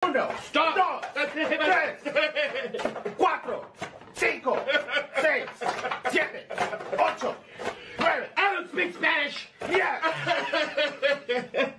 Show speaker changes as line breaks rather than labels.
Uno,
Stop.
dos, tres, cuatro, cinco, seis, siete, ocho, nueve.
I don't speak Spanish.
Yeah.